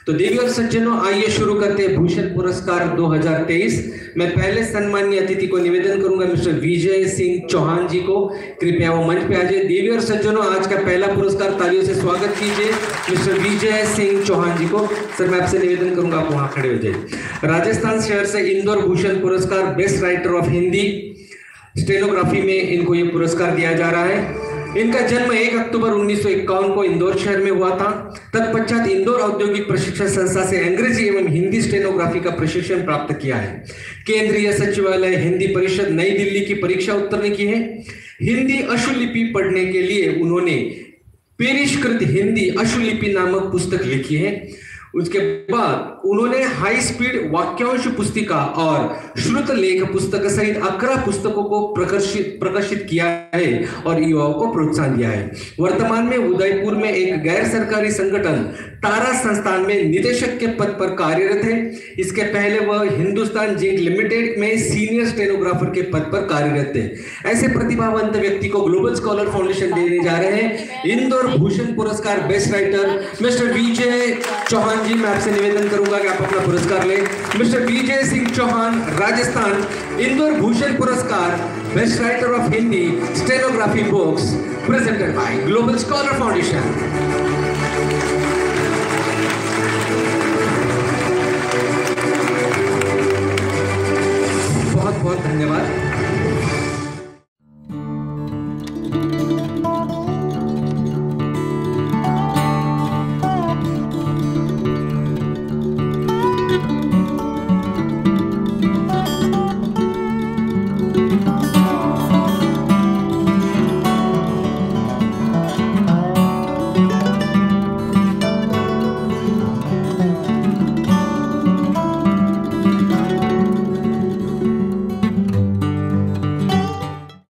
तो देवी और सज्जनों, आइए शुरू करते हैं भूषण पुरस्कार 2023। मैं पहले सम्माननीय अतिथि को निवेदन करूंगा मिस्टर विजय सिंह चौहान जी को, कृपया वो मंच पे आ जाए। देवी और सज्जनों, आज का पहला पुरस्कार तालियों से स्वागत कीजिए मिस्टर विजय सिंह चौहान जी को। सर, मैं आपसे निवेदन करूंगा आप वहां खड़े हो जाइए। राजस्थान शहर से इंदौर भूषण पुरस्कार best writer of Hindi stenography में इनको ये पुरस्कार दिया जा रहा है। इनका जन्म 1 अक्टूबर 1951 को इंदौर शहर में हुआ था। तत्पश्चात इंदौर औद्योगिक प्रशिक्षण संस्था से अंग्रेजी एवं हिंदी स्टेनोग्राफी का प्रशिक्षण प्राप्त किया है। केंद्रीय सचिवालय हिंदी परिषद नई दिल्ली की परीक्षा उत्तीर्ण की है। हिंदी अशुलिपि पढ़ने के लिए उन्होंने पेरिष्कृत हिंदी अशुलिपि नामक पुस्तक लिखी है। उसके बाद उन्होंने हाई स्पीड वाक्यांश पुस्तिका और श्रुत लेख पुस्तक सहित 11 पुस्तकों को प्रकाशित किया है और युवाओं को प्रोत्साहन दिया है। वर्तमान में उदयपुर में एक गैर सरकारी संगठन तारा संस्थान में निदेशक के पद पर कार्यरत है। इसके पहले वह हिंदुस्तान जिंक लिमिटेड में सीनियर स्टेनोग्राफर के पद पर कार्यरत थे। ऐसे प्रतिभावंत व्यक्ति को ग्लोबल स्कॉलर फाउंडेशन देने जा रहे हैं इंदौर भूषण पुरस्कार best writer mister Vijay Chauhan ji. मैं आपसे निवेदन करूंगा कि आप अपना पुरस्कार लें। मिस्टर विजय सिंह चौहान, राजस्थान, इंदौर भूषण पुरस्कार best writer of Hindi stenography books presented by Global Scholar foundation.